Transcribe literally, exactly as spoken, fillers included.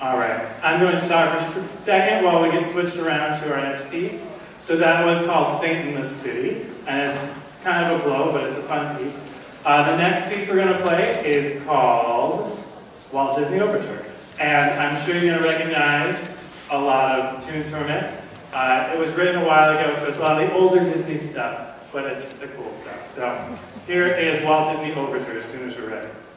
All right, I'm going to talk for just a second while we get switched around to our next piece. So that was called Saint in the City, and it's kind of a blow, but it's a fun piece. Uh, the next piece we're going to play is called Walt Disney Overture, and I'm sure you're going to recognize a lot of tunes from it. Uh, it was written a while ago, so it's a lot of the older Disney stuff, but it's the cool stuff. So here is Walt Disney Overture as soon as you're ready.